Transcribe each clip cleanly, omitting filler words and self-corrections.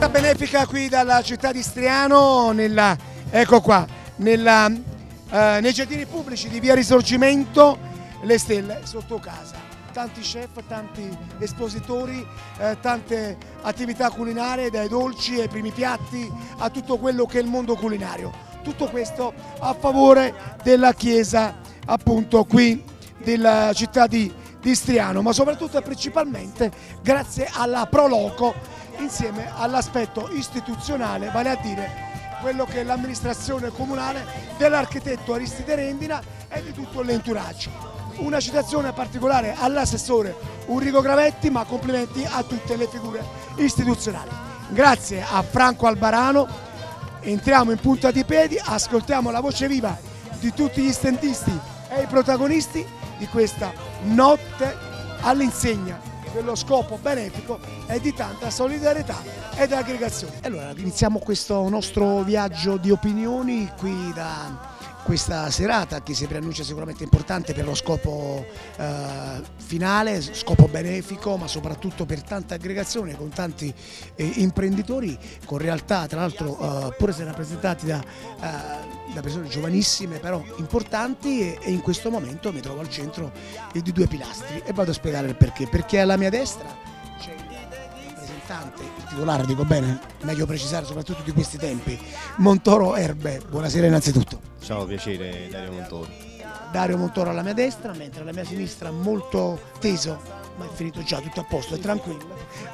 Benefica qui dalla città di Istriano, ecco qua, nei giardini pubblici di via Risorgimento, le stelle sotto casa. Tanti chef, tanti espositori, tante attività culinarie, dai dolci ai primi piatti a tutto quello che è il mondo culinario. Tutto questo a favore della chiesa, appunto, qui della città di Istriano, ma soprattutto e principalmente grazie alla Pro Loco, insieme all'aspetto istituzionale, vale a dire quello che è l'amministrazione comunale dell'architetto Aristide Rendina e di tutto l'entourage. Una citazione particolare all'assessore Enrico Gravetti, ma complimenti a tutte le figure istituzionali. Grazie a Franco Albarano, entriamo in punta di piedi, ascoltiamo la voce viva di tutti gli stendisti e i protagonisti di questa notte all'insegna dello scopo benefico e di tanta solidarietà ed aggregazione. Allora iniziamo questo nostro viaggio di opinioni qui da questa serata che si preannuncia sicuramente importante per lo scopo finale, scopo benefico, ma soprattutto per tanta aggregazione con tanti imprenditori, con realtà tra l'altro pure se rappresentati da persone giovanissime però importanti, e in questo momento mi trovo al centro di due pilastri e vado a spiegare il perché. Perché alla mia destra c'è il rappresentante, il titolare, dico bene, meglio precisare soprattutto di questi tempi, Montoro Erbe. Buonasera innanzitutto. Ciao, piacere, Dario Montoro. Dario Montoro alla mia destra, mentre alla mia sinistra, molto teso, ma è finito già, tutto a posto, è tranquillo.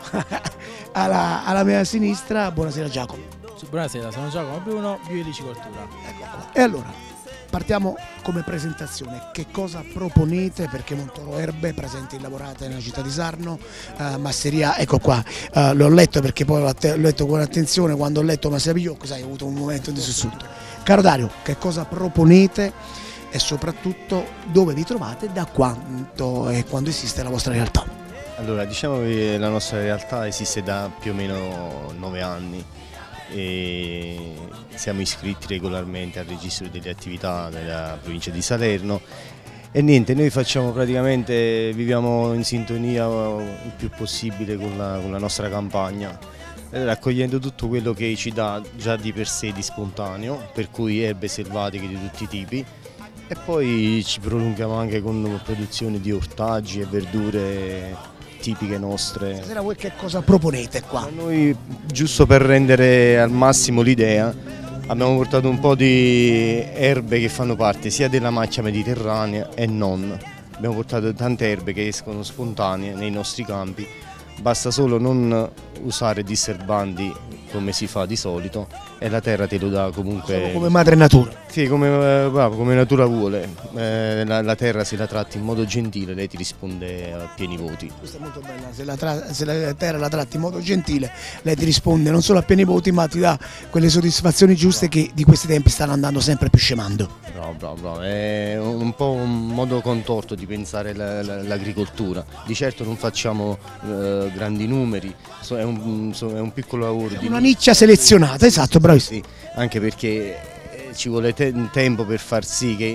alla mia sinistra, buonasera Giacomo. Buonasera, sono Giacomo Bruno, Bioelicicoltura. Ecco qua. E allora, partiamo come presentazione. Che cosa proponete? Perché Montoro Erbe, presente in lavorata nella città di Sarno, masseria, ecco qua, l'ho letto perché poi l'ho letto con attenzione, quando ho letto Masseria Pigliocco, sai, ho avuto un momento di sussulto. Caro Dario, che cosa proponete e soprattutto dove vi trovate, da quanto e quando esiste la vostra realtà? Allora, diciamo che la nostra realtà esiste da più o meno 9 anni e siamo iscritti regolarmente al registro delle attività della provincia di Salerno e niente, noi facciamo praticamente, viviamo in sintonia il più possibile con la nostra campagna, raccogliendo tutto quello che ci dà già di per sé di spontaneo, per cui erbe selvatiche di tutti i tipi, e poi ci prolunghiamo anche con produzione di ortaggi e verdure tipiche nostre. Stasera voi che cosa proponete qua? Noi, giusto per rendere al massimo l'idea, abbiamo portato un po' di erbe che fanno parte sia della macchia mediterranea e non. Abbiamo portato tante erbe che escono spontanee nei nostri campi, basta solo non usare disturbanti come si fa di solito e la terra te lo dà comunque. Solo come madre natura. Sì, come natura vuole, la terra se la tratti in modo gentile lei ti risponde a pieni voti. Questa è molto bella, se la terra la tratti in modo gentile lei ti risponde non solo a pieni voti ma ti dà quelle soddisfazioni giuste che di questi tempi stanno andando sempre più scemando. Bravo, è un po' un modo contorto di pensare l'agricoltura, di certo non facciamo grandi numeri, è un piccolo lavoro. Una nicchia selezionata, esatto, bravissimo. Sì, anche perché ci vuole tempo per far sì che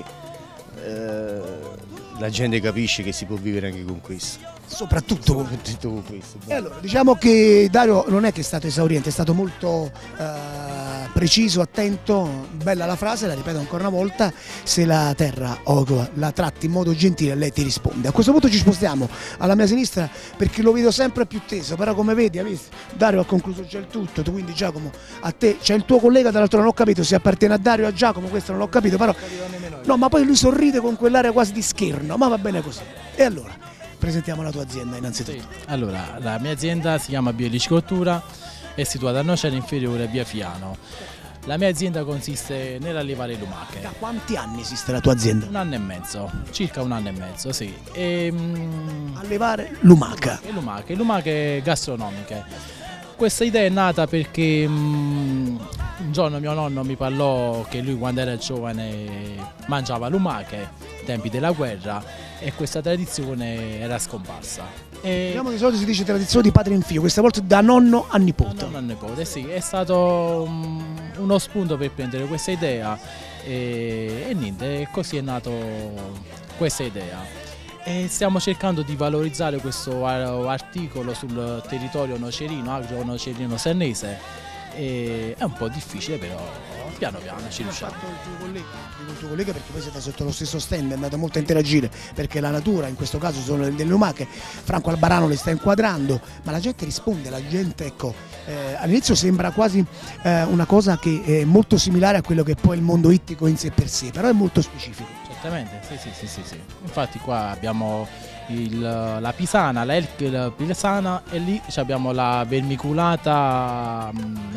la gente capisce che si può vivere anche con questo. Soprattutto con questo. E allora, diciamo che Dario non è che è stato esauriente, è stato molto preciso, attento, bella la frase, la ripeto ancora una volta: se la terra la tratti in modo gentile lei ti risponde. A questo punto ci spostiamo alla mia sinistra perché lo vedo sempre più teso, però come vedi, Dario ha concluso già il tutto, tu quindi Giacomo, a te c'è il tuo collega, dall'altro non ho capito se appartiene a Dario o a Giacomo, questo non l'ho capito, però no, ma poi lui sorride con quell'area quasi di scherno, ma va bene così. E allora, presentiamo la tua azienda innanzitutto. Sì. Allora, la mia azienda si chiama Bioelicicoltura, è situata a Nocera Inferiore, via Fiano. La mia azienda consiste nell'allevare lumache. Da quanti anni esiste la tua azienda? 1 anno e mezzo, circa 1 anno e mezzo, sì. Allevare lumaca. Lumache gastronomiche. Questa idea è nata perché un giorno mio nonno mi parlò che lui quando era giovane mangiava lumache, ai tempi della guerra, e questa tradizione era scomparsa. Diciamo che di solito si dice tradizione di padre in figlio, questa volta da nonno a nipote. Da nonno a nipote, sì, è stato uno spunto per prendere questa idea e niente, così è nato questa idea. e stiamo cercando di valorizzare questo articolo sul territorio nocerino, agro-nocerino sennese. È un po' difficile, però piano piano ci riusciamo. Il tuo collega, perché voi siete sotto lo stesso stand, è andato molto a interagire, perché la natura, in questo caso sono delle lumache, Franco Albarano le sta inquadrando, ma la gente risponde, la gente, ecco, all'inizio sembra quasi una cosa che è molto similare a quello che è poi il mondo ittico in sé per sé, però è molto specifico. Certamente, sì. Infatti qua abbiamo la pisana, la pisana, e lì abbiamo la vermiculata.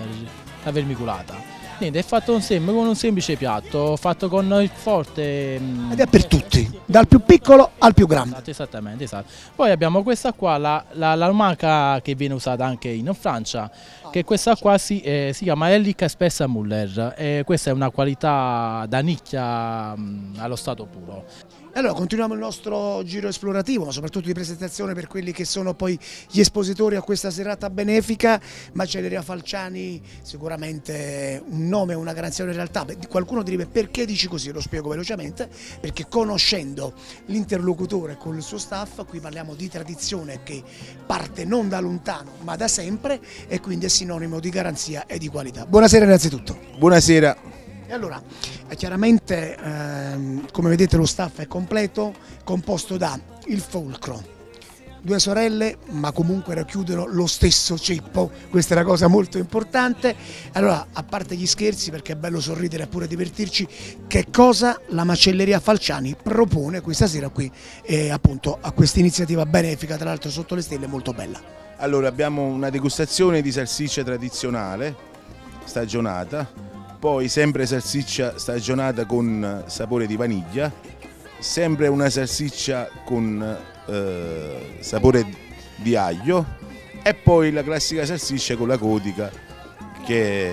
Niente, è fatto con un semplice piatto, fatto con il forte. Ed è per tutti, dal più piccolo al più grande. Esattamente, esatto. Poi abbiamo questa qua, la lumaca che viene usata anche in Francia, che questa qua si chiama Ellica Spessa Muller, e questa è una qualità da nicchia allo stato puro. Allora continuiamo il nostro giro esplorativo, ma soprattutto di presentazione per quelli che sono poi gli espositori a questa serata benefica. Macelleria Falciani, sicuramente un nome, una garanzia in realtà. Qualcuno direbbe perché dici così, lo spiego velocemente, perché conoscendo l'interlocutore con il suo staff, qui parliamo di tradizione che parte non da lontano ma da sempre e quindi è sinonimo di garanzia e di qualità. Buonasera innanzitutto. Buonasera. E allora, chiaramente come vedete lo staff è completo, composto da il fulcro, 2 sorelle ma comunque racchiudono lo stesso ceppo, questa è una cosa molto importante. Allora, a parte gli scherzi, perché è bello sorridere e pure divertirci, che cosa la Macelleria Falciani propone questa sera qui appunto a questa iniziativa benefica, tra l'altro sotto le stelle, molto bella? Allora, abbiamo una degustazione di salsiccia tradizionale, stagionata, poi sempre salsiccia stagionata con sapore di vaniglia, sempre una salsiccia con sapore di aglio e poi la classica salsiccia con la codica che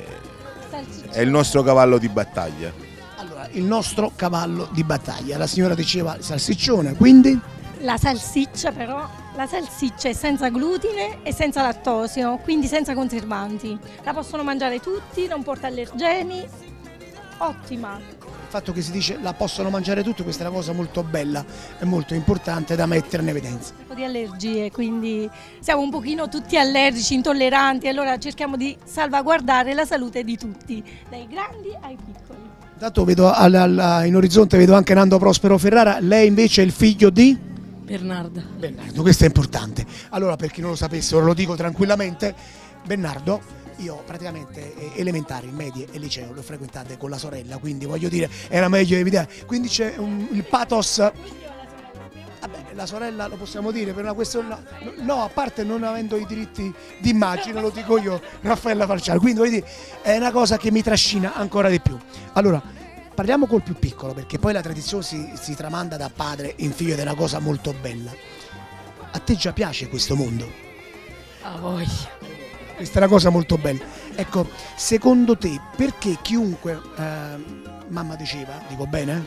è il nostro cavallo di battaglia. Allora, il nostro cavallo di battaglia, la signora diceva salsiccione, quindi? La salsiccia però, la salsiccia è senza glutine e senza lattosio, quindi senza conservanti. La possono mangiare tutti, non porta allergeni, ottima. Il fatto che si dice la possono mangiare tutti, questa è una cosa molto bella e molto importante da mettere in evidenza. Un po' di allergie, quindi siamo un pochino tutti allergici, intolleranti, allora cerchiamo di salvaguardare la salute di tutti, dai grandi ai piccoli. Intanto vedo in orizzonte vedo anche Nando Prospero Ferrara, lei invece è il figlio di? Bernardo, questo è importante. Allora, per chi non lo sapesse, ora lo dico tranquillamente, Bernardo, io praticamente elementari, medie e liceo le ho frequentate con la sorella, quindi voglio dire, era meglio evidente. Quindi c'è il pathos. Vabbè, la sorella lo possiamo dire per una questione, no, a parte non avendo i diritti d'immagine, lo dico io, Raffaella Falciani, quindi voglio dire, è una cosa che mi trascina ancora di più. Allora, parliamo col più piccolo, perché poi la tradizione si tramanda da padre in figlio ed è una cosa molto bella. A te già piace questo mondo? a voglia. Questa è una cosa molto bella. Ecco, secondo te perché chiunque, mamma diceva, dico bene?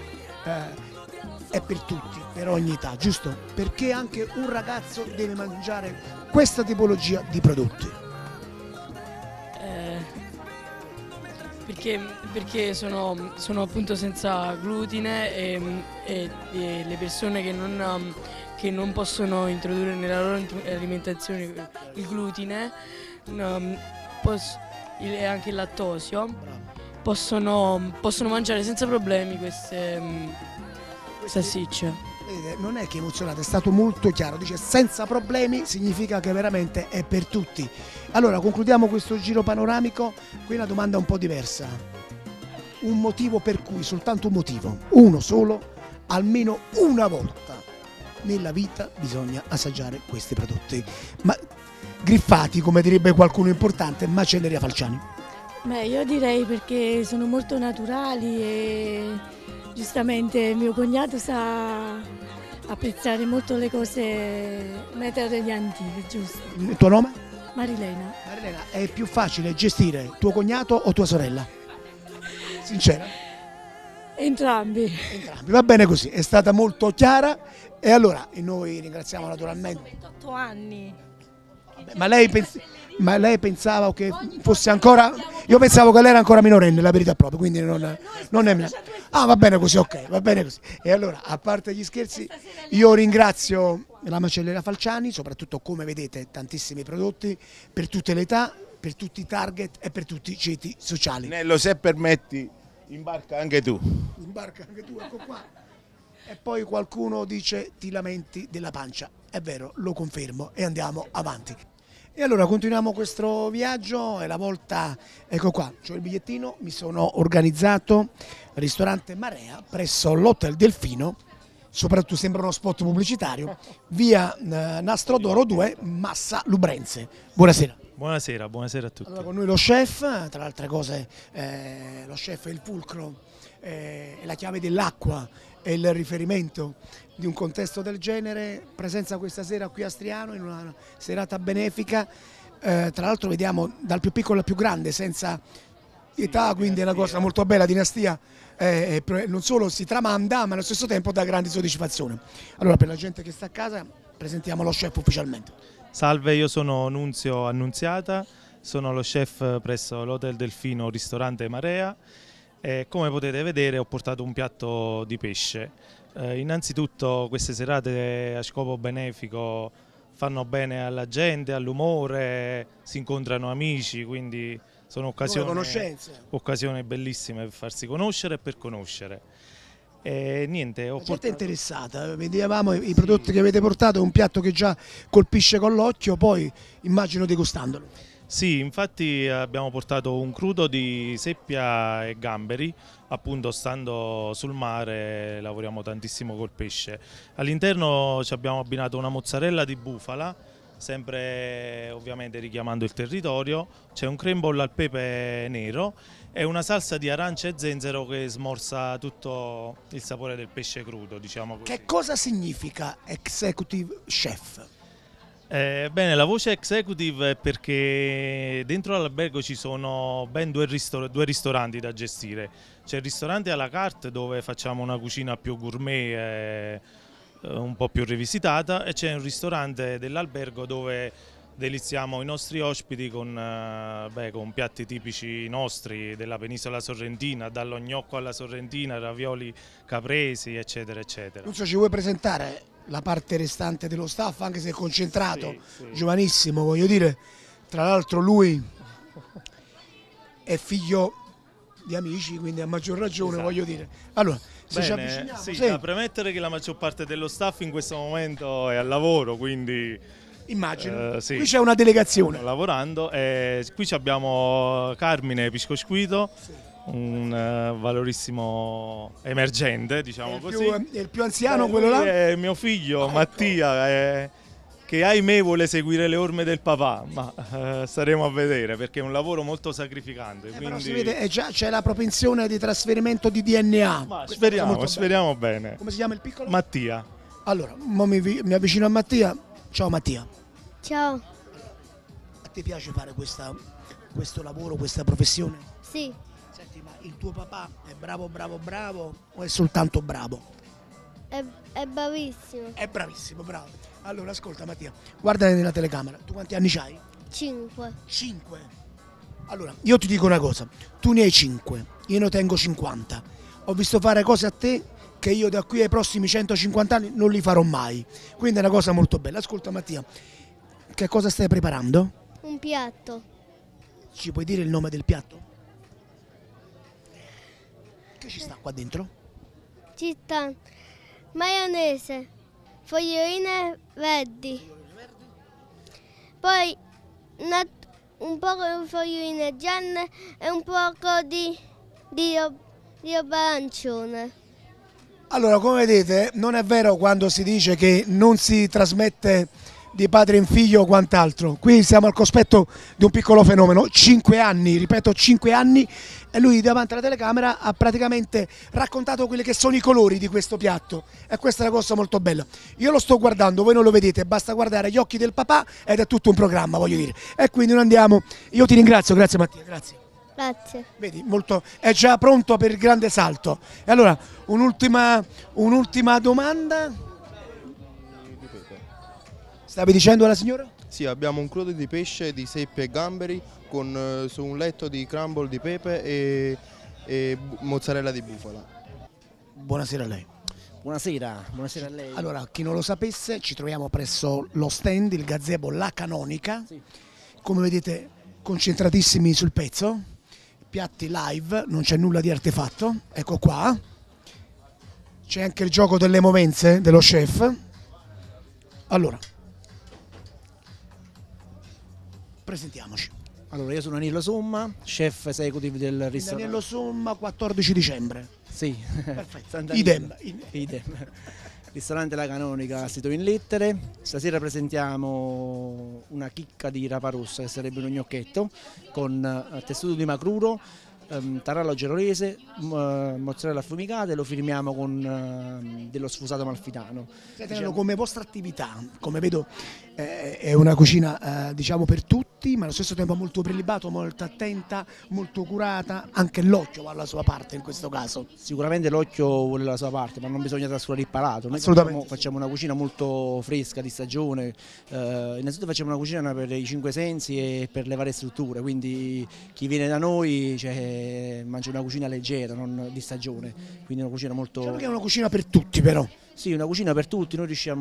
È per tutti, per ogni età, giusto? Perché anche un ragazzo deve mangiare questa tipologia di prodotti? Perché sono appunto senza glutine e le persone che non possono introdurre nella loro alimentazione il glutine e anche il lattosio possono mangiare senza problemi queste salsicce. Vedete, non è che emozionate, è stato molto chiaro, dice senza problemi significa che veramente è per tutti. Allora concludiamo questo giro panoramico, qui una domanda un po' diversa, un motivo per cui, soltanto un motivo, uno solo, almeno una volta nella vita bisogna assaggiare questi prodotti, ma griffati come direbbe qualcuno importante, Macelleria Falciani. Beh, io direi perché sono molto naturali e giustamente mio cognato sa apprezzare molto le cose metode antiche, giusto? Il tuo nome? Marilena. Marilena, è più facile gestire tuo cognato o tua sorella? Sincera? Entrambi. Entrambi, va bene così, è stata molto chiara e allora noi ringraziamo naturalmente. 28 anni. Vabbè, ma lei Ma lei pensava che fosse ancora... Io pensavo che lei era ancora minorenne, la verità proprio, quindi non è... Ah, va bene così, ok, va bene così. E allora, a parte gli scherzi, io ringrazio la macelleria Falciani, soprattutto come vedete tantissimi prodotti, per tutte le età, per tutti i target e per tutti i ceti sociali. Nello, se permetti, imbarca anche tu. Imbarca anche tu, ecco qua. E poi qualcuno dice ti lamenti della pancia. È vero, lo confermo e andiamo avanti. E allora continuiamo questo viaggio e la volta, ecco qua, c'ho il bigliettino, mi sono organizzato, ristorante Marea presso l'Hotel Delfino, soprattutto sembra uno spot pubblicitario, via Nastro d'Oro 2, Massa Lubrense. Buonasera. Buonasera, buonasera a tutti. Allora, con noi lo chef, tra le altre cose lo chef è il fulcro, è la chiave dell'acqua, è il riferimento di un contesto del genere, presenza questa sera qui a Striano in una serata benefica, tra l'altro vediamo dal più piccolo al più grande senza età, quindi è una cosa molto bella, dinastia, non solo si tramanda ma allo stesso tempo dà grande soddisfazione. Allora, per la gente che sta a casa presentiamo lo chef ufficialmente. Salve, io sono Nunzio Annunziata, sono lo chef presso l'Hotel Delfino Ristorante Marea e come potete vedere ho portato un piatto di pesce. Innanzitutto queste serate a scopo benefico fanno bene alla gente, all'umore, si incontrano amici, quindi sono occasioni bellissime per farsi conoscere e per conoscere. E niente, la gente è interessata, vedevamo i prodotti che avete portato, è un piatto che già colpisce con l'occhio, poi immagino degustandolo. Sì, infatti abbiamo portato un crudo di seppia e gamberi, appunto stando sul mare lavoriamo tantissimo col pesce. All'interno ci abbiamo abbinato una mozzarella di bufala, sempre ovviamente richiamando il territorio, c'è un crème bolle al pepe nero e una salsa di arancia e zenzero che smorza tutto il sapore del pesce crudo, diciamo così. Che cosa significa executive chef? Bene, la voce executive è perché dentro l'albergo ci sono ben due ristoranti da gestire. C'è il ristorante à la carte dove facciamo una cucina più gourmet, un po' più rivisitata, e c'è un ristorante dell'albergo dove deliziamo i nostri ospiti con piatti tipici nostri della penisola sorrentina, dallo gnocco alla sorrentina, ravioli capresi, eccetera, eccetera. Non so, ci vuoi presentare la parte restante dello staff, anche se è concentrato, sì. Giovanissimo, voglio dire, tra l'altro lui è figlio di amici, quindi a maggior ragione, esatto. Voglio dire. Allora, se ci avviciniamo... Sì, da premettere che la maggior parte dello staff in questo momento è al lavoro, quindi... Immagino, sì. Qui c'è una delegazione. Stiamo lavorando, qui abbiamo Carmine Piscosquito, sì. Un valorissimo emergente, diciamo così. È il più anziano, quello là? È mio figlio, Mattia, che ahimè vuole seguire le orme del papà, ma staremo a vedere perché è un lavoro molto sacrificante. Quindi... Però si vede, già c'è la propensione di trasferimento di DNA. Ma speriamo bene. Come si chiama il piccolo? Mattia. Allora, mi avvicino a Mattia. Ciao Mattia. Ciao. A te piace fare questo lavoro, questa professione? Sì. Senti, ma il tuo papà è bravo o è soltanto bravo? È bravissimo. È bravissimo, bravo. Allora ascolta Mattia, guarda nella telecamera, tu quanti anni hai? 5. 5. Allora, io ti dico una cosa, tu ne hai 5, io ne tengo 50. Ho visto fare cose a te che io da qui ai prossimi 150 anni non li farò mai. Quindi è una cosa molto bella. Ascolta Mattia, che cosa stai preparando? Un piatto. Ci puoi dire il nome del piatto? Che ci sta qua dentro? Ci sta maionese, foglioline verdi, poi un poco di foglioline gialle e un poco di roba arancione. Allora, come vedete, non è vero quando si dice che non si trasmette di padre in figlio o quant'altro. Qui siamo al cospetto di un piccolo fenomeno, 5 anni, ripeto 5 anni, e lui davanti alla telecamera ha praticamente raccontato quelli che sono i colori di questo piatto, e questa è una cosa molto bella. Io lo sto guardando, voi non lo vedete, basta guardare gli occhi del papà ed è tutto un programma, voglio dire. E quindi noi andiamo, io ti ringrazio, grazie Mattia, grazie. Grazie. Vedi, è già pronto per il grande salto. E allora, un'ultima domanda. Stavi dicendo alla signora? Sì, abbiamo un crudo di pesce, di seppie e gamberi con su un letto di crumble di pepe e mozzarella di bufala. Buonasera a lei. Buonasera a lei. Allora, chi non lo sapesse, ci troviamo presso lo stand, il gazebo La Canonica. Sì. Come vedete, concentratissimi sul pezzo, piatti live, non c'è nulla di artefatto. Ecco qua. C'è anche il gioco delle movenze dello chef. Allora, presentiamoci. Allora, io sono Danilo Somma, chef executive del ristorante. Daniello Somma, 14 dicembre. Sì, Perfetto. Idem. Idem. Ristorante La Canonica, sito in lettere. Stasera presentiamo una chicca di rapa rossa, che sarebbe un gnocchetto, con tessuto di macruro, tarallo genovese, mozzarella affumicata, e lo firmiamo con dello sfusato malfitano. Diciamo, come vostra attività, come vedo, è una cucina diciamo per tutti, ma allo stesso tempo molto prelibato, molto attenta, molto curata. Anche l'occhio va alla sua parte in questo caso. Sicuramente l'occhio vuole la sua parte, ma non bisogna trascurare il palato. Noi facciamo una cucina molto fresca, di stagione. Innanzitutto facciamo una cucina per i 5 sensi e per le varie strutture, quindi chi viene da noi mangia una cucina leggera, non di stagione, quindi una cucina molto... Diciamo che è una cucina per tutti però. Sì, una cucina per tutti,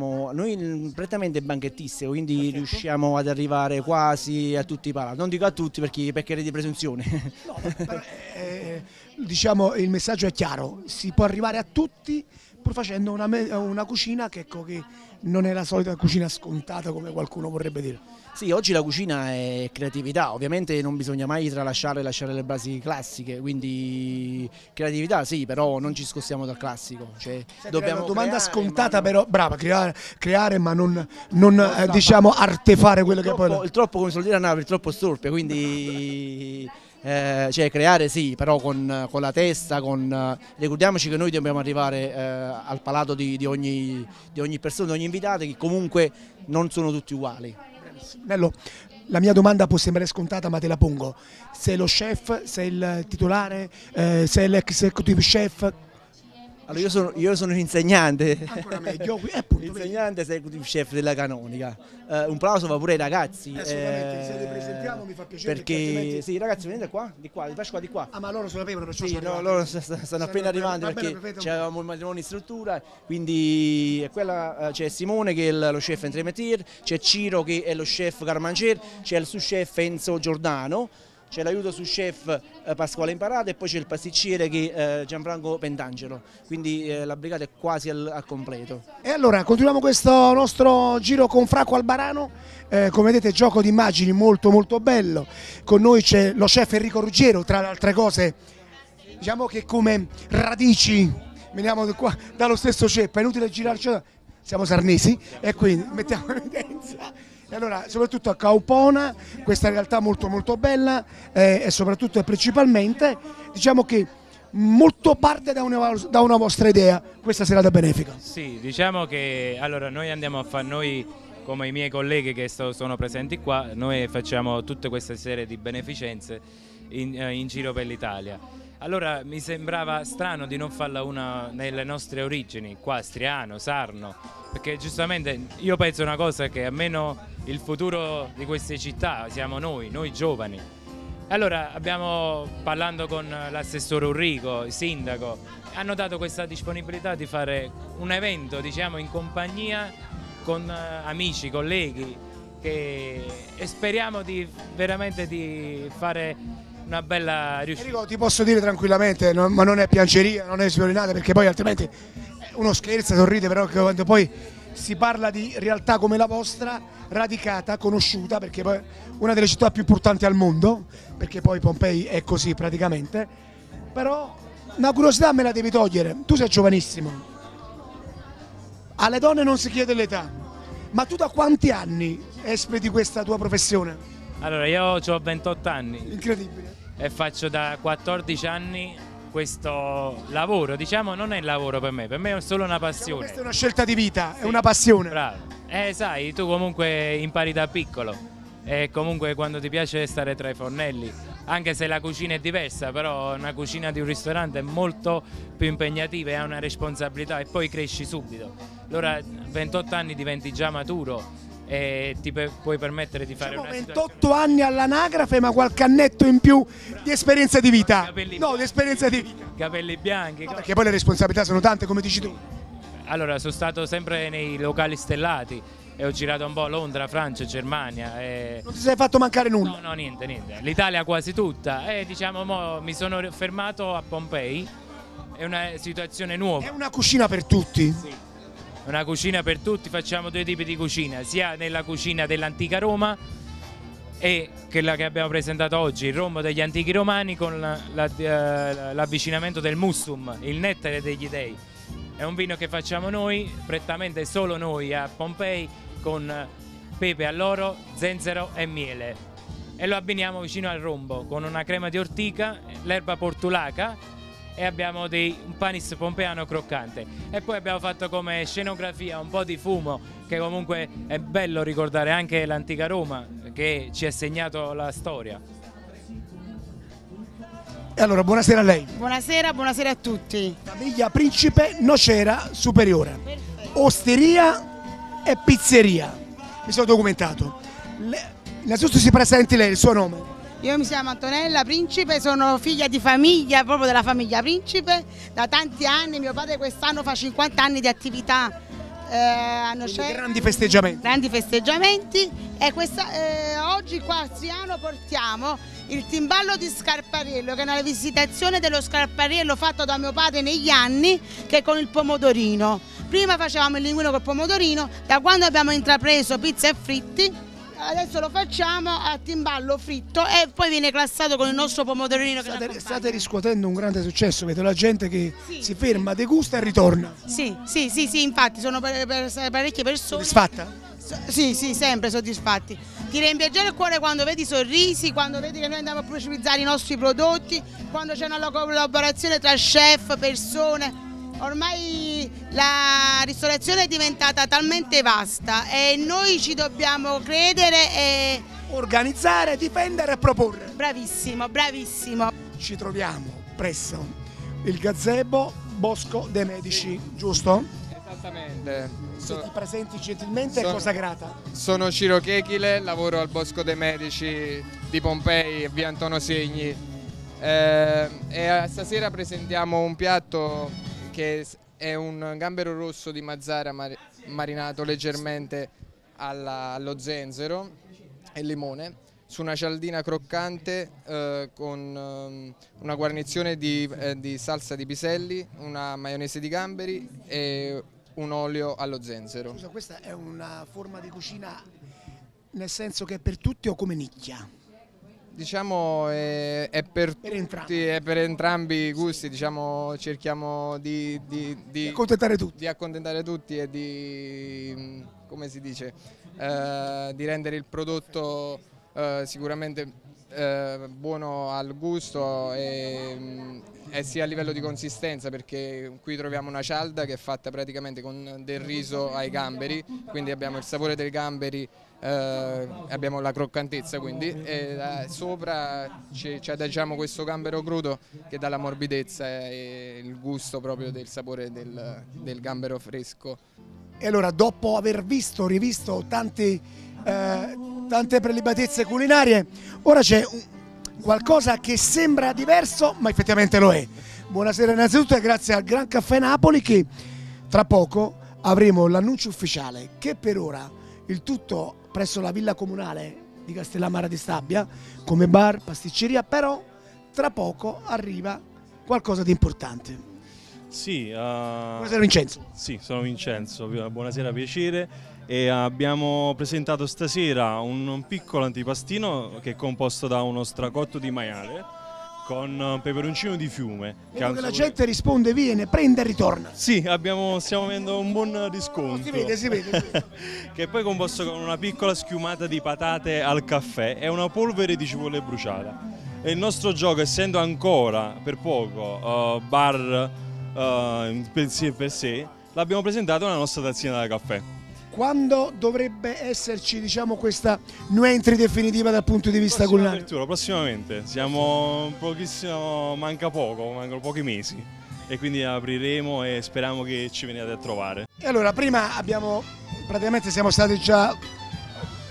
noi prettamente banchettistico, quindi riusciamo ad arrivare quasi a tutti i palati, non dico a tutti perché è di presunzione. No, però, diciamo il messaggio è chiaro, si può arrivare a tutti pur facendo una cucina che non è la solita cucina scontata come qualcuno vorrebbe dire. Sì, oggi la cucina è creatività, ovviamente non bisogna mai lasciare le basi classiche, quindi creatività sì, però non ci scostiamo dal classico. Cioè, dobbiamo una domanda scontata però, brava, creare ma non diciamo artefare quello che poi... Il troppo, come suol dire a Napoli, il troppo storpia, quindi... cioè creare sì, però con la testa, ricordiamoci che noi dobbiamo arrivare al palato di ogni persona, di ogni invitato, che comunque non sono tutti uguali. Bello, la mia domanda può sembrare scontata ma te la pongo: sei lo chef, sei il titolare, sei l'executive chef? Allora io sono un insegnante, ancora meglio, insegnante executive chef della Canonica. Un plauso va pure ai ragazzi. Assolutamente, se li presentiamo mi fa piacere. Perché sì, ragazzi, venite qua, di qua. Ah, ma loro se lo sapevano, perciò sì, no, loro stanno appena arrivando perché c'avevamo il matrimonio in struttura, quindi quella c'è Simone che è lo chef entremetier, c'è Ciro che è lo chef garmanger, c'è il sous chef Enzo Giordano, c'è l'aiuto su chef Pasquale Imparato e poi c'è il pasticcere che è Gianfranco Pentangelo, quindi la brigata è quasi al completo. E allora continuiamo questo nostro giro con Franco Albarano, come vedete gioco di immagini molto molto bello, con noi c'è lo chef Enrico Ruggiero, tra le altre cose diciamo che come radici veniamo qua dallo stesso ceppo, è inutile girarci, siamo sarnesi e quindi mettiamo in evidenza. E allora soprattutto a Caupona, questa realtà molto molto bella e soprattutto e principalmente diciamo che molto parte da una vostra idea questa serata benefica. Sì, diciamo che allora noi andiamo a fare, noi come i miei colleghi che sono presenti qua, noi facciamo tutte queste serie di beneficenze in giro per l'Italia. Allora mi sembrava strano di non farla una nelle nostre origini, qua a Striano, Sarno, perché giustamente io penso una cosa, che almeno il futuro di queste città siamo noi giovani. Allora parlando con l'assessore Urrico, il sindaco, hanno dato questa disponibilità di fare un evento, diciamo, in compagnia con amici, colleghi, e speriamo veramente di fare una bella riuscita. Enrico, ti posso dire tranquillamente, ma non è pianceria, non è sviolinata, perché poi altrimenti uno scherza, sorride, però quando poi si parla di realtà come la vostra, radicata, conosciuta, perché poi una delle città più importanti al mondo, perché poi Pompei è così praticamente, però una curiosità me la devi togliere, tu sei giovanissimo, alle donne non si chiede l'età, ma tu da quanti anni espleti questa tua professione? Allora io ho 28 anni. Incredibile. E faccio da 14 anni questo lavoro, diciamo non è lavoro per me è solo una passione. Questa è una scelta di vita, sì, è una passione. Bravo. Sai, tu comunque impari da piccolo e comunque quando ti piace stare tra i fornelli, anche se la cucina è diversa, però una cucina di un ristorante è molto più impegnativa e ha una responsabilità e poi cresci subito. Allora a 28 anni diventi già maturo e ti puoi permettere di fare Diciamo una 28 anni all'anagrafe, ma qualche annetto in più di esperienza di vita. Capelli No, di esperienza di vita. capelli bianchi. No, perché poi le responsabilità sono tante, come dici tu. Allora, sono stato sempre nei locali stellati e ho girato un po' Londra, Francia, Germania. Non ti sei fatto mancare nulla? No, niente. L'Italia quasi tutta. E diciamo, mi sono fermato a Pompei. È una situazione nuova. È una cucina per tutti. Sì. Una cucina per tutti, facciamo due tipi di cucina, sia nella cucina dell'antica Roma e quella che abbiamo presentato oggi, il rombo degli antichi romani con l'avvicinamento del mussum, il nettare degli dei. È un vino che facciamo noi, prettamente solo noi a Pompei, con pepe all'oro, zenzero e miele. E lo abbiniamo vicino al rombo con una crema di ortica, l'erba portulaca e abbiamo un panis pompeano croccante. E poi abbiamo fatto come scenografia un po' di fumo, che comunque è bello ricordare anche l'antica Roma, che ci ha segnato la storia. E allora, buonasera a lei. Buonasera a tutti. Famiglia Principe Nocera Superiore. Perfetto. Osteria e pizzeria. Mi sono documentato. Innanzitutto si presenti lei, il suo nome. Io mi chiamo Antonella Principe, sono figlia di famiglia, proprio della famiglia Principe, da tanti anni. Mio padre quest'anno fa 50 anni di attività. Grandi festeggiamenti. Grandi festeggiamenti e oggi qua a Striano portiamo il timballo di Scarpariello, che è una rivisitazione dello Scarpariello fatto da mio padre negli anni, che è con il pomodorino. Prima facevamo il linguino col pomodorino, da quando abbiamo intrapreso pizza e fritti, adesso lo facciamo a timballo fritto e poi viene classato con il nostro pomodorino. State riscuotendo un grande successo, vedo la gente che si ferma, degusta e ritorna. Sì, infatti sono parecchie persone. Soddisfatta? Sì, sempre soddisfatti. Ti riempie già il cuore quando vedi i sorrisi, quando vedi che noi andiamo a pubblicizzare i nostri prodotti, quando c'è una collaborazione tra chef, persone. Ormai la ristorazione è diventata talmente vasta e noi ci dobbiamo credere e organizzare, difendere e proporre. Bravissimo. Ci troviamo presso il gazebo Bosco dei Medici, giusto? Esattamente. Se ti presenti gentilmente, è cosa grata. Sono Ciro Chechile, lavoro al Bosco dei Medici di Pompei, via Antonio Segni. E stasera presentiamo un piatto che è un gambero rosso di Mazzara marinato leggermente allo zenzero e limone su una cialdina croccante con una guarnizione di salsa di piselli, una maionese di gamberi e un olio allo zenzero. Scusa, questa è una forma di cucina nel senso che è per tutti o come nicchia? Diciamo è per tutti, è per entrambi i gusti, diciamo, cerchiamo di accontentare tutti e di, come si dice, di rendere il prodotto sicuramente buono al gusto e sia a livello di consistenza, perché qui troviamo una cialda che è fatta praticamente con del riso ai gamberi, quindi abbiamo il sapore dei gamberi, abbiamo la croccantezza, quindi e sopra ci adagiamo questo gambero crudo che dà la morbidezza e il gusto proprio del sapore del gambero fresco. E allora, dopo aver rivisto tante prelibatezze culinarie, ora c'è qualcosa che sembra diverso, ma effettivamente lo è. Buonasera innanzitutto e grazie al Gran Caffè Napoli, che tra poco avremo l'annuncio ufficiale che per ora il tutto presso la Villa Comunale di Castellammare di Stabia come bar, pasticceria, però tra poco arriva qualcosa di importante. Sì, buonasera Vincenzo. Sì, sono Vincenzo, buonasera, piacere. E abbiamo presentato stasera un piccolo antipastino che è composto da uno stracotto di maiale con peperoncino di fiume. Vedo che la gente risponde, viene, prende e ritorna. Sì, stiamo avendo un buon riscontro. Si vede. Che è poi composto con una piccola schiumata di patate al caffè e una polvere di cipolle bruciata. E il nostro gioco, essendo ancora per poco bar per sé, l'abbiamo presentato nella nostra tazzina da caffè. Quando dovrebbe esserci, diciamo, questa new entry definitiva dal punto di vista culinario? Prossimamente, siamo pochissimo, mancano pochi mesi e quindi apriremo e speriamo che ci veniate a trovare. E allora, prima siamo stati già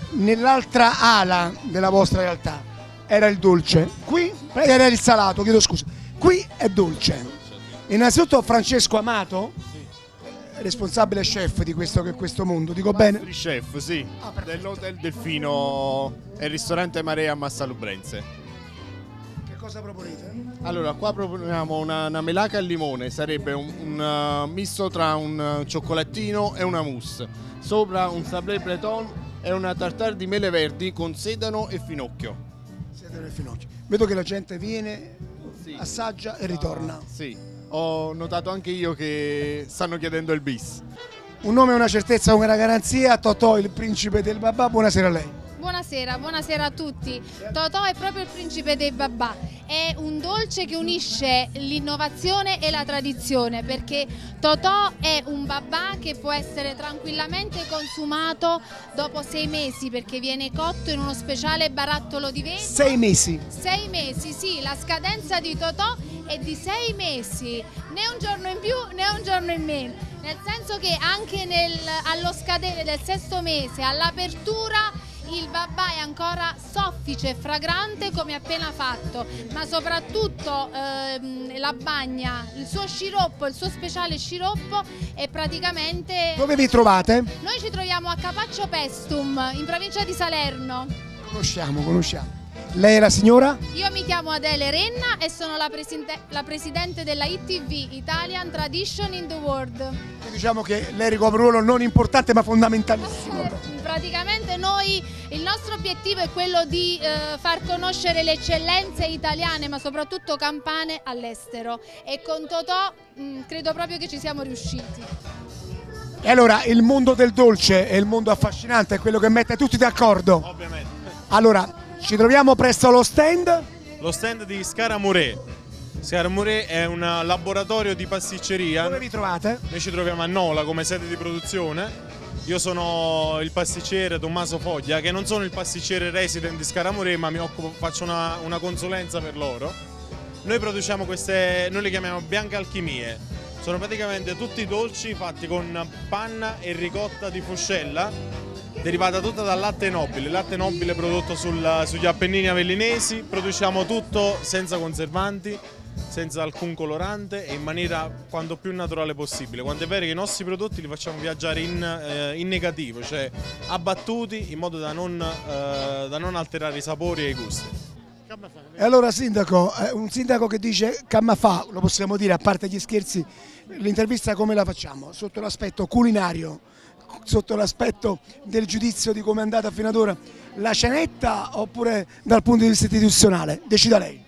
nell'altra ala della vostra realtà era il dolce, qui era il salato, chiedo scusa, qui è dolce. Innanzitutto Francesco Amato, responsabile chef di questo mondo, dico bene? Chef, sì, dell'Hotel Delfino e il ristorante Marea a Massalubrense. Che cosa proponete? Allora, qua proponiamo una melaca al limone, sarebbe un misto tra un cioccolatino e una mousse. Sopra un sablé breton e una tartare di mele verdi con sedano e finocchio. Sedano e finocchio. Vedo che la gente viene, assaggia e ritorna. Sì, ho notato anche io che stanno chiedendo il bis. Un nome, una certezza, una garanzia. Totò, il principe del babà, buonasera a lei. Buonasera, buonasera a tutti. Totò è proprio il principe dei babà, è un dolce che unisce l'innovazione e la tradizione, perché Totò è un babà che può essere tranquillamente consumato dopo 6 mesi, perché viene cotto in uno speciale barattolo di vetro. 6 mesi? 6 mesi, sì, la scadenza di Totò è di 6 mesi, né un giorno in più né un giorno in meno, nel senso che anche allo scadere del 6° mese, all'apertura, il babà è ancora soffice e fragrante come appena fatto, ma soprattutto la bagna, il suo sciroppo, il suo speciale sciroppo è praticamente... Dove vi trovate? Noi ci troviamo a Capaccio Pestum, in provincia di Salerno. Conosciamo. Lei è la signora? Io mi chiamo Adele Renna e sono la presidente della ITV, Italian Tradition in the World. Diciamo che lei ricopre un ruolo non importante ma fondamentalissimo. Praticamente il nostro obiettivo è quello di far conoscere le eccellenze italiane, ma soprattutto campane, all'estero, e con Totò credo proprio che ci siamo riusciti. E allora il mondo del dolce è il mondo affascinante, è quello che mette tutti d'accordo. Ovviamente. Allora, ci troviamo presso allo stand? Lo stand di Scaramouret. Scaramouret è un laboratorio di pasticceria. Dove vi trovate? Noi ci troviamo a Nola come sede di produzione. Io sono il pasticcere Tommaso Foglia, che non sono il pasticcere resident di Scaramouret, ma faccio una consulenza per loro. Noi produciamo noi le chiamiamo bianche alchimie. Sono praticamente tutti dolci fatti con panna e ricotta di Foscella, derivata tutta dal latte nobile prodotto sugli Appennini avellinesi. Produciamo tutto senza conservanti, senza alcun colorante e in maniera quanto più naturale possibile. Quando è vero che i nostri prodotti li facciamo viaggiare in negativo, cioè abbattuti in modo da non alterare i sapori e i gusti. E allora sindaco, un sindaco che dice camma fa, lo possiamo dire, a parte gli scherzi, l'intervista come la facciamo? Sotto l'aspetto culinario, sotto l'aspetto del giudizio di come è andata fino ad ora la cenetta, oppure dal punto di vista istituzionale? Decida lei.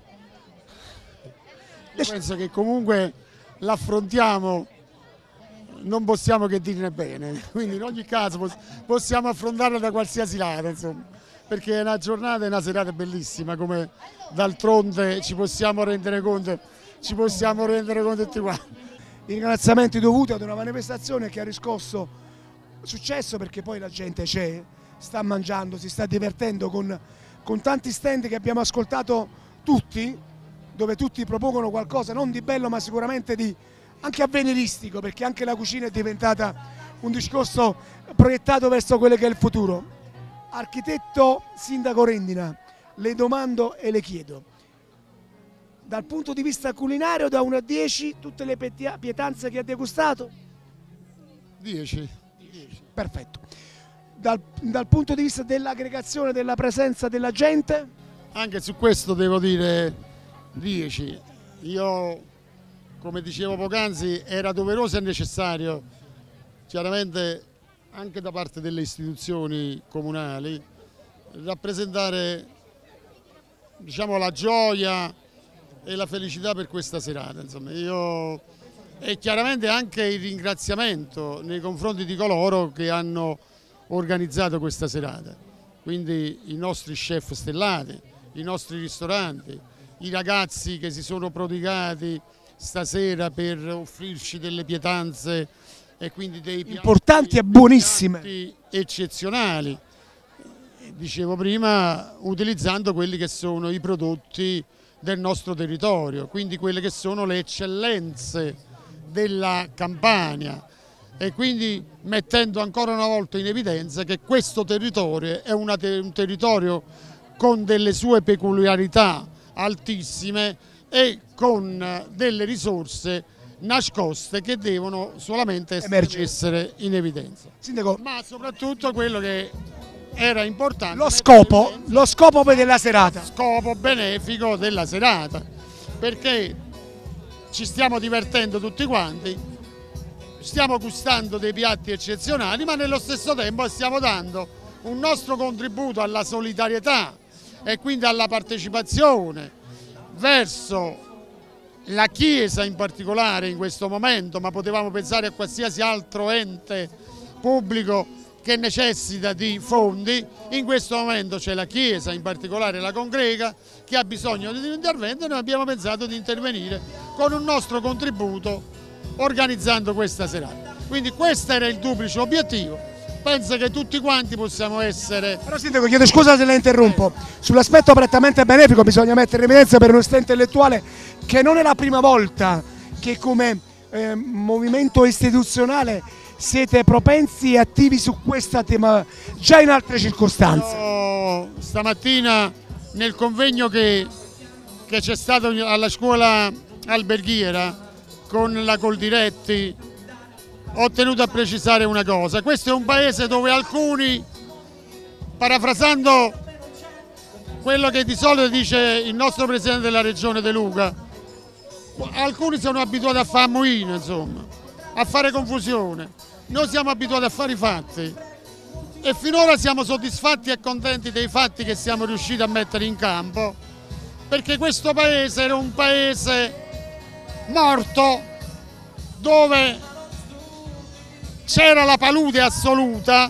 Io penso che comunque l'affrontiamo, non possiamo che dirne bene, quindi in ogni caso possiamo affrontarla da qualsiasi lato, insomma, perché è una giornata e una serata bellissima, come d'altronde ci possiamo rendere conto tutti quanti. I ringraziamenti dovuti ad una manifestazione che ha riscosso successo, perché poi la gente c'è, sta mangiando, si sta divertendo con tanti stand che abbiamo ascoltato tutti, dove tutti propongono qualcosa non di bello ma sicuramente di anche avveniristico, perché anche la cucina è diventata un discorso proiettato verso quello che è il futuro. Architetto Sindaco Rendina, le domando e le chiedo, dal punto di vista culinario da 1 a 10 tutte le pietanze che ha degustato? 10. Perfetto. Dal punto di vista dell'aggregazione, della presenza della gente? Anche su questo devo dire 10. Io, come dicevo poc'anzi, era doveroso e necessario, chiaramente anche da parte delle istituzioni comunali, rappresentare, diciamo, la gioia e la felicità per questa serata. Insomma, e chiaramente anche il ringraziamento nei confronti di coloro che hanno organizzato questa serata, quindi i nostri chef stellati, i nostri ristoranti, i ragazzi che si sono prodigati stasera per offrirci delle pietanze e quindi dei piatti importanti e buonissime, piatti eccezionali, dicevo prima, utilizzando quelli che sono i prodotti del nostro territorio, quindi quelle che sono le eccellenze della Campania, e quindi mettendo ancora una volta in evidenza che questo territorio è un territorio con delle sue peculiarità altissime e con delle risorse nascoste che devono solamente essere in evidenza. Sindaco, ma soprattutto quello che era importante, lo scopo della serata. Scopo benefico della serata, perché ci stiamo divertendo tutti quanti, stiamo gustando dei piatti eccezionali, ma nello stesso tempo stiamo dando un nostro contributo alla solidarietà e quindi alla partecipazione verso la Chiesa in particolare in questo momento, ma potevamo pensare a qualsiasi altro ente pubblico che necessita di fondi. In questo momento c'è la Chiesa, in particolare la Congrega, che ha bisogno di un intervento e noi abbiamo pensato di intervenire con un nostro contributo organizzando questa serata. Quindi questo era il duplice obiettivo. Penso che tutti quanti possiamo essere... Però Sindaco, chiedo scusa se la interrompo, sull'aspetto prettamente benefico bisogna mettere in evidenza per un'onestà intellettuale che non è la prima volta che come movimento istituzionale siete propensi e attivi su questa tema già in altre circostanze. Stamattina nel convegno che c'è stato alla scuola alberghiera con la Coldiretti ho tenuto a precisare una cosa: questo è un paese dove alcuni, parafrasando quello che di solito dice il nostro presidente della regione De Luca, alcuni sono abituati a fare ammuino, insomma, a fare confusione. Noi siamo abituati a fare i fatti e finora siamo soddisfatti e contenti dei fatti che siamo riusciti a mettere in campo, perché questo paese era un paese morto dove c'era la palude assoluta,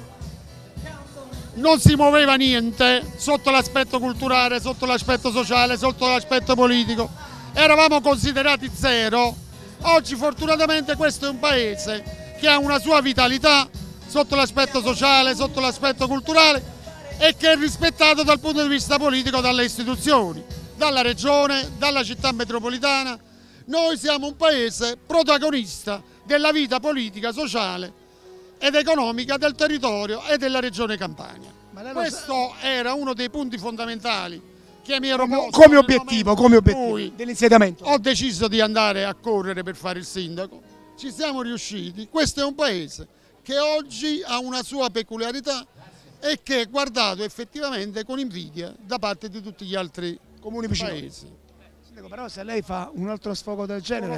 non si muoveva niente sotto l'aspetto culturale, sotto l'aspetto sociale, sotto l'aspetto politico, eravamo considerati zero. Oggi fortunatamente questo è un paese che ha una sua vitalità sotto l'aspetto sociale, sotto l'aspetto culturale e che è rispettato dal punto di vista politico dalle istituzioni, dalla regione, dalla città metropolitana. Noi siamo un paese protagonista della vita politica, sociale ed economica del territorio e della regione Campania. Questo era uno dei punti fondamentali che mi ero posto come obiettivo dell'insediamento. Ho deciso di andare a correre per fare il sindaco, ci siamo riusciti. Questo è un paese che oggi ha una sua peculiarità e che è guardato effettivamente con invidia da parte di tutti gli altri comuni paesi. Però se lei fa un altro sfogo del genere...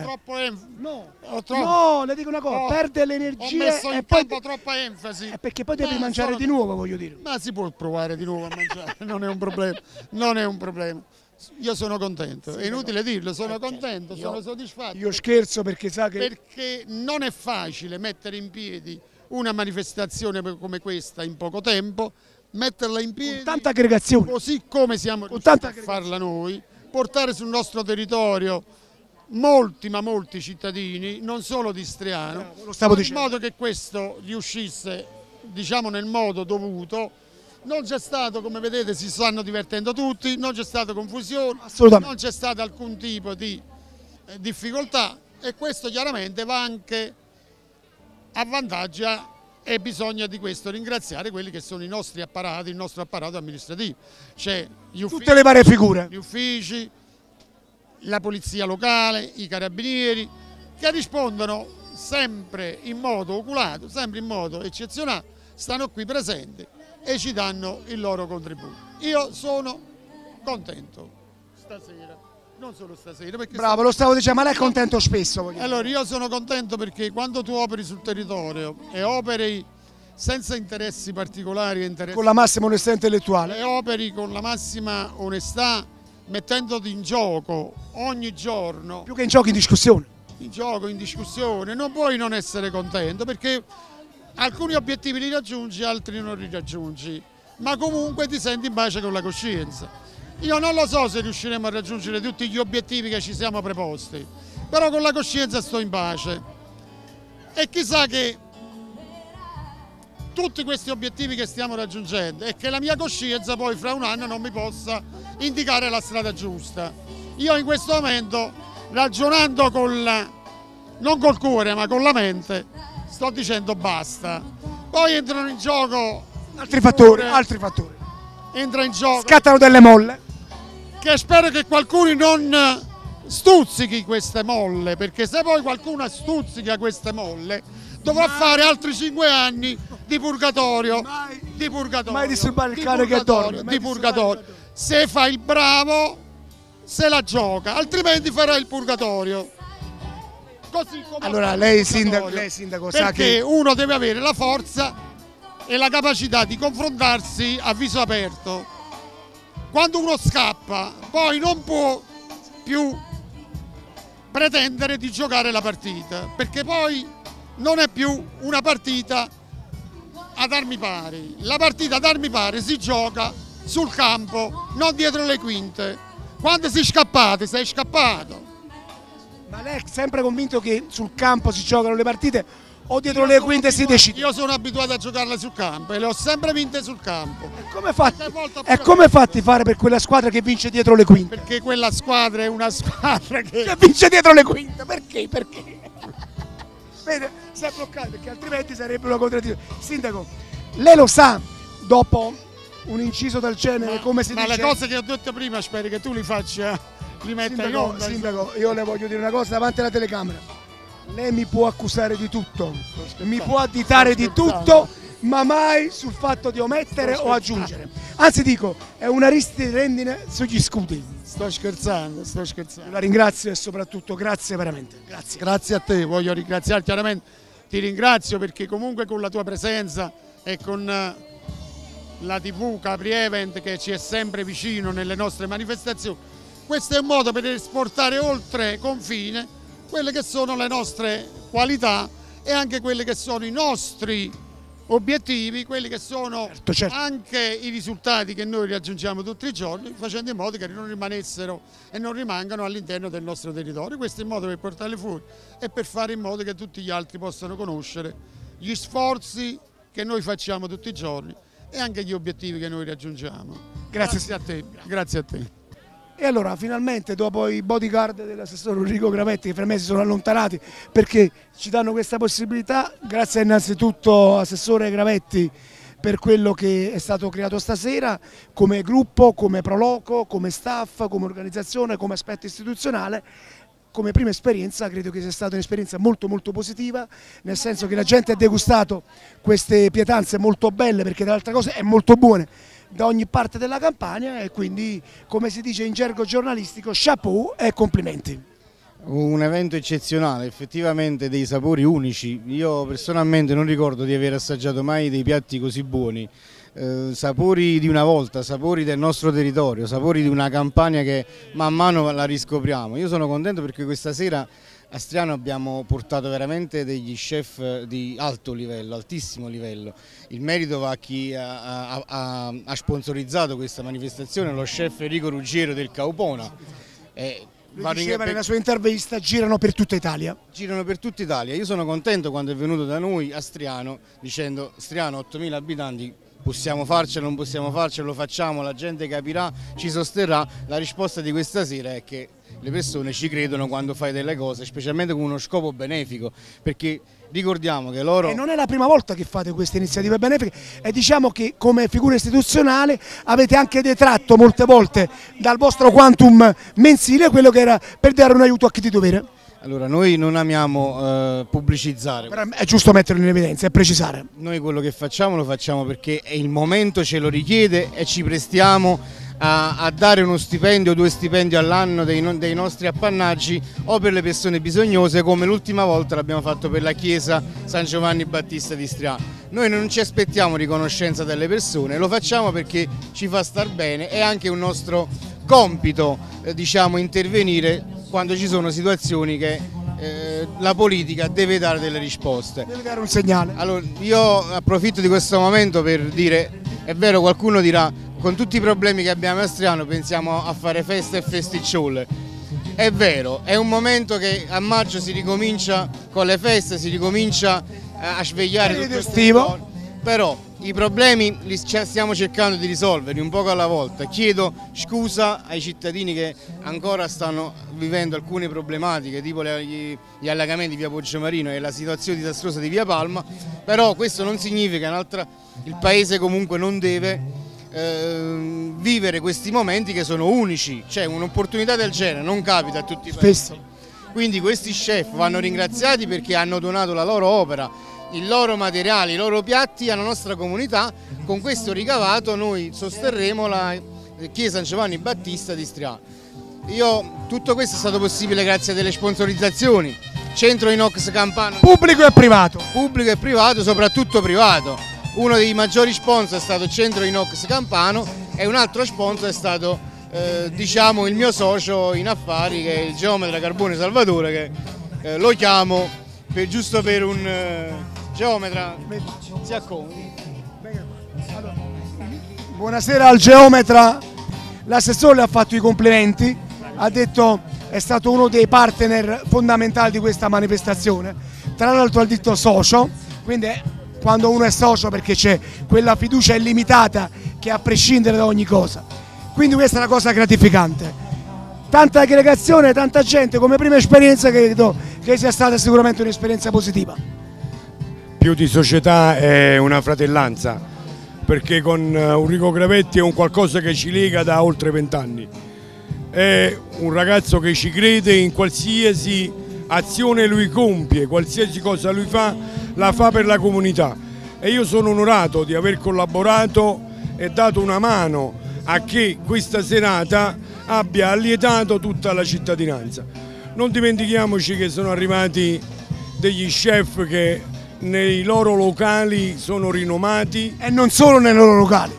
No, le dico una cosa, perde l'energia ho messo in campo troppa enfasi. Perché poi devi mangiare di nuovo, voglio dire. Ma si può provare di nuovo a mangiare, non è un problema, non è un problema. Io sono contento, è inutile dirlo, sono contento, sono soddisfatto. Io scherzo perché sa che... Perché non è facile mettere in piedi una manifestazione come questa in poco tempo, metterla in piedi... Con tanta aggregazione. Così come siamo riusciti a farla noi. Portare sul nostro territorio molti cittadini, non solo di Istriano, in modo che questo riuscisse, diciamo, nel modo dovuto. Non c'è stato, come vedete, si stanno divertendo tutti, non c'è stata confusione, non c'è stato alcun tipo di difficoltà e questo chiaramente va anche a vantaggio e bisogna di questo ringraziare quelli che sono i nostri apparati, il nostro apparato amministrativo. C'è tutte le varie figure. Gli uffici, la polizia locale, i carabinieri, che rispondono sempre in modo oculato, sempre in modo eccezionale, stanno qui presenti e ci danno il loro contributo. Io sono contento stasera, non solo stasera. Perché bravo, lo stavo dicendo, ma lei è contento spesso? Allora, io sono contento perché quando tu operi sul territorio e operi senza interessi particolari, con la massima onestà intellettuale, e operi con la massima onestà, mettendoti in gioco ogni giorno, più che in gioco, in discussione. In gioco, in discussione, non puoi non essere contento perché alcuni obiettivi li raggiungi, altri non li raggiungi, ma comunque ti senti in pace con la coscienza. Io non lo so se riusciremo a raggiungere tutti gli obiettivi che ci siamo preposti, però con la coscienza sto in pace e chissà che tutti questi obiettivi che stiamo raggiungendo e che la mia coscienza poi fra un anno non mi possa indicare la strada giusta. Io in questo momento, ragionando non col cuore ma con la mente, sto dicendo basta. Poi entrano in gioco altri fattori. Entra in gioco. Scattano delle molle. Che spero che qualcuno non stuzzichi queste molle, perché se poi qualcuno stuzzica queste molle dovrà fare altri 5 anni di purgatorio. Mai disturbare il cane che dorme. Di purgatorio. Se fa il bravo, se la gioca, altrimenti farà il purgatorio. Così come allora lei sindaco sa perché che uno deve avere la forza e la capacità di confrontarsi a viso aperto. Quando uno scappa, poi non può più pretendere di giocare la partita, perché poi non è più una partita ad armi pari. La partita ad armi pari si gioca sul campo, non dietro le quinte. Quando sei scappato, sei scappato. Ma lei è sempre convinto che sul campo si giocano le partite o dietro le quinte si decide? Io sono abituato a giocarle sul campo e le ho sempre vinte sul campo. E come fatti fare per quella squadra che vince dietro le quinte? Perché quella squadra è una squadra che vince dietro le quinte. Perché? Vede, si è bloccato perché altrimenti sarebbe una contraddizione. Sindaco, lei lo sa, dopo un inciso del genere, come si dice? Ma le cose che ho detto prima spero che tu li faccia, li metta in onda. Sindaco, io le voglio dire una cosa davanti alla telecamera. Lei mi può accusare di tutto, mi può additare di tutto, ma mai sul fatto di omettere o aggiungere. Anzi dico, è una rendine sugli scudi. Sto scherzando. La ringrazio e soprattutto grazie veramente. Grazie a te, voglio ringraziare chiaramente. Ti ringrazio perché comunque con la tua presenza e con la TV Capri Event che ci è sempre vicino nelle nostre manifestazioni, questo è un modo per esportare oltre confine quelle che sono le nostre qualità e anche quelli che sono i nostri obiettivi, quelli che sono anche i risultati che noi raggiungiamo tutti i giorni, facendo in modo che non rimanessero e non rimangano all'interno del nostro territorio. Questo è il modo per portarli fuori e per fare in modo che tutti gli altri possano conoscere gli sforzi che noi facciamo tutti i giorni e anche gli obiettivi che noi raggiungiamo. Grazie a te. E allora finalmente dopo i bodyguard dell'assessore Enrico Gravetti che per me si sono allontanati perché ci danno questa possibilità, grazie innanzitutto assessore Gravetti per quello che è stato creato stasera come gruppo, come Proloco, come staff, come organizzazione, come aspetto istituzionale. Come prima esperienza credo che sia stata un'esperienza molto positiva, nel senso che la gente ha degustato queste pietanze molto belle perché tra le altre cose è molto buone da ogni parte della Campania e quindi, come si dice in gergo giornalistico, chapeau e complimenti. Un evento eccezionale, effettivamente dei sapori unici. Io personalmente non ricordo di aver assaggiato mai dei piatti così buoni. Sapori di una volta, sapori del nostro territorio, sapori di una Campania che man mano la riscopriamo. Io sono contento perché questa sera a Striano abbiamo portato veramente degli chef di alto livello, altissimo livello. Il merito va a chi ha sponsorizzato questa manifestazione, lo chef Enrico Ruggiero del Caupona. Diceva nella sua intervista, girano per tutta Italia. Girano per tutta Italia. Io sono contento quando è venuto da noi a Striano dicendo Striano 8.000 abitanti, possiamo farcelo, non possiamo farcelo, lo facciamo, la gente capirà, ci sosterrà. La risposta di questa sera è che le persone ci credono quando fai delle cose, specialmente con uno scopo benefico, perché ricordiamo che loro... E non è la prima volta che fate queste iniziative benefiche e diciamo che come figura istituzionale avete anche detratto molte volte dal vostro quantum mensile quello che era per dare un aiuto a chi di dovere. Allora, noi non amiamo pubblicizzare. Però è giusto metterlo in evidenza e precisare. Noi quello che facciamo lo facciamo perché il momento ce lo richiede e ci prestiamo a dare uno stipendio o 2 stipendi all'anno dei nostri appannaggi o per le persone bisognose, come l'ultima volta l'abbiamo fatto per la chiesa San Giovanni Battista di Striano. Noi non ci aspettiamo riconoscenza dalle persone, lo facciamo perché ci fa star bene, è anche un nostro compito diciamo, intervenire quando ci sono situazioni che la politica deve dare delle risposte. Deve dare un segnale. Allora, io approfitto di questo momento per dire, è vero, qualcuno dirà con tutti i problemi che abbiamo a Striano pensiamo a fare feste e festicciole. È vero, è un momento che a maggio si ricomincia con le feste, si ricomincia a svegliare tutto estivo, però I problemi li stiamo cercando di risolvere un poco alla volta. Chiedo scusa ai cittadini che ancora stanno vivendo alcune problematiche, tipo gli allagamenti di via Poggiomarino e la situazione disastrosa di via Palma, però questo non significa il paese comunque non deve vivere questi momenti che sono unici, cioè un'opportunità del genere non capita a tutti i paesi. Quindi questi chef vanno ringraziati perché hanno donato la loro opera, il loro materiale, i loro piatti alla nostra comunità. Con questo ricavato noi sosterremo la Chiesa San Giovanni Battista di Striano. Tutto questo è stato possibile grazie a delle sponsorizzazioni, Centro Inox Campano. Pubblico e privato. Pubblico e privato, soprattutto privato. Uno dei maggiori sponsor è stato Centro Inox Campano e un altro sponsor è stato diciamo il mio socio in affari, che è il geometra Carbone Salvatore, che lo chiamo giusto per un geometra. Si accomodi. Buonasera al geometra. L'assessore le ha fatto i complimenti, ha detto è stato uno dei partner fondamentali di questa manifestazione, tra l'altro ha detto socio, quindi quando uno è socio perché c'è quella fiducia illimitata che a prescindere da ogni cosa, quindi questa è una cosa gratificante. Tanta aggregazione, tanta gente, come prima esperienza credo che sia stata sicuramente un'esperienza positiva. Più di società è una fratellanza, perché con Enrico Gravetti è un qualcosa che ci lega da oltre 20 anni. È un ragazzo che ci crede in qualsiasi azione lui compie, qualsiasi cosa lui fa, la fa per la comunità. E io sono onorato di aver collaborato e dato una mano a che questa serata abbia allietato tutta la cittadinanza. Non dimentichiamoci che sono arrivati degli chef che nei loro locali sono rinomati. E non solo nei loro locali.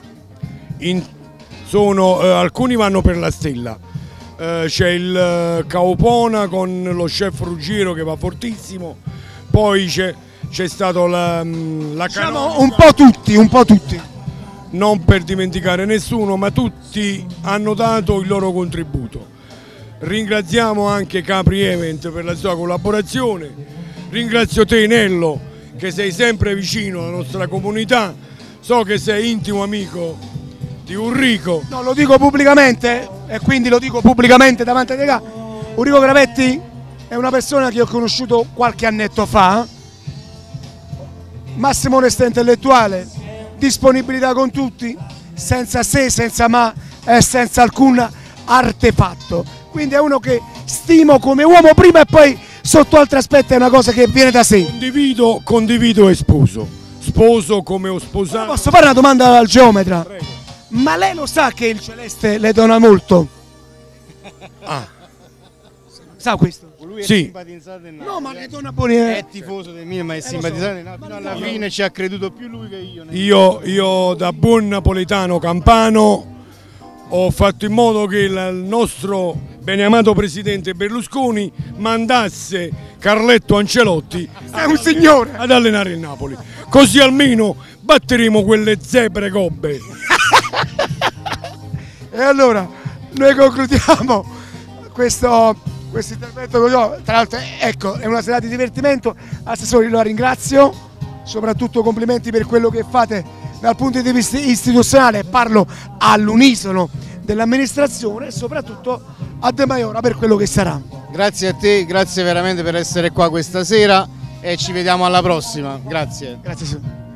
Alcuni vanno per la stella. C'è il Caopona con lo chef Ruggiero che va fortissimo, poi c'è stato la diciamo un po' tutti. Non per dimenticare nessuno, ma tutti hanno dato il loro contributo. Ringraziamo anche Capri Event per la sua collaborazione, ringrazio te Nello che sei sempre vicino alla nostra comunità, so che sei intimo amico di Enrico. No, lo dico pubblicamente e quindi lo dico pubblicamente davanti a te. Enrico Gravetti è una persona che ho conosciuto qualche annetto fa, massima onestà intellettuale, disponibilità con tutti, senza se, senza ma e senza alcun artefatto. Quindi è uno che stimo come uomo prima e poi sotto altri aspetti è una cosa che viene da sé. Condivido e sposo come ho sposato. Posso fare una domanda al geometra? Prego. Ma lei lo sa che il Celeste le dona molto? Sa questo? Lui è sì. Simpatizzato in no, ma le dona buoni. È tifoso del Milan, ma è simpatizzato in Napoli. Alla fine ci ha creduto più lui che io. Io da buon napoletano campano ho fatto in modo che il nostro beneamato presidente Berlusconi mandasse Carletto Ancelotti ad allenare il Napoli, così almeno batteremo quelle zebre gobbe. E allora noi concludiamo questo intervento. Tra l'altro ecco, è una serata di divertimento. Assessore, lo ringrazio, soprattutto complimenti per quello che fate dal punto di vista istituzionale, parlo all'unisono dell'amministrazione, e soprattutto a De Maiora per quello che sarà. Grazie a te, grazie veramente per essere qua questa sera e ci vediamo alla prossima. Grazie. Grazie.